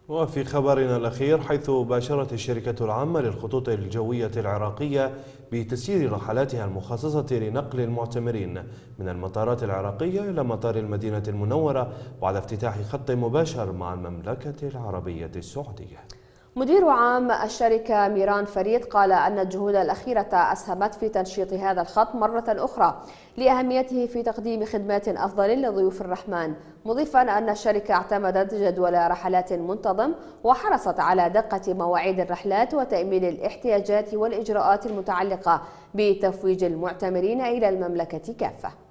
وفي خبرنا الأخير، حيث باشرت الشركة العامة للخطوط الجوية العراقية بتسيير رحلاتها المخصصة لنقل المعتمرين من المطارات العراقية إلى مطار المدينة المنورة، وعلى افتتاح خط مباشر مع المملكة العربية السعودية. مدير عام الشركة ميران فريد قال أن الجهود الأخيرة أسهمت في تنشيط هذا الخط مرة أخرى لأهميته في تقديم خدمات أفضل لضيوف الرحمن، مضيفا أن الشركة اعتمدت جدول رحلات منتظم وحرصت على دقة مواعيد الرحلات وتأمين الاحتياجات والإجراءات المتعلقة بتفويج المعتمرين إلى المملكة كافة.